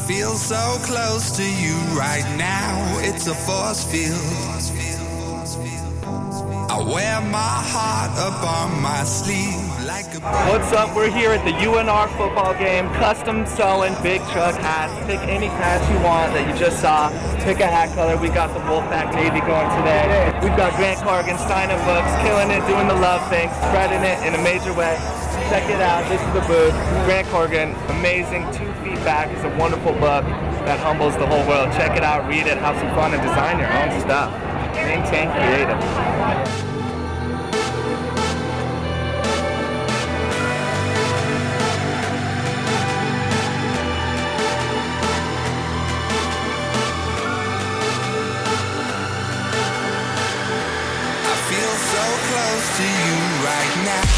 feel so close to you right now. It's a force field. I wear my heart up on my sleeve like a... What's up? We're here at the UNR football game. Custom sewing big truck hats. Pick any hats you want that you just saw. Pick a hat color. We got the Wolfpack Navy going today. We've got Grant Korgan signing books, killing it, doing the love thing, spreading it in a major way. Check it out. This is the booth. Grant Korgan, amazing. 2 Feet Back is a wonderful book that humbles the whole world. Check it out, read it, have some fun, and design your own stuff. Maintain creative. I feel so close to you right now.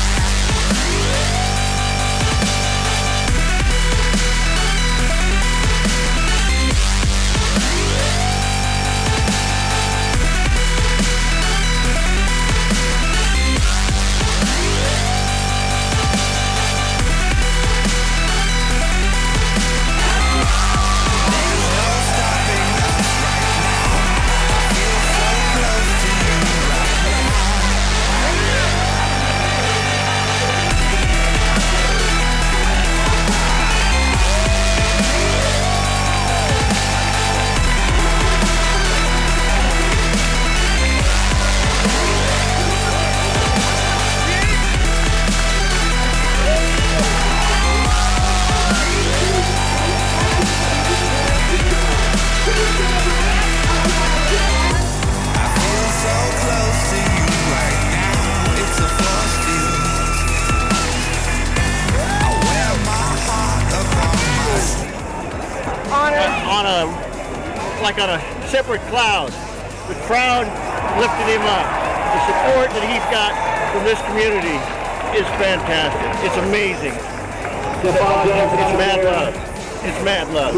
On a separate cloud. The crowd lifted him up. The support that he's got from this community is fantastic. It's amazing. It's mad love. It's mad love.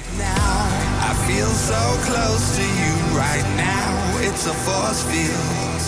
I feel so close to you right now. It's a force field.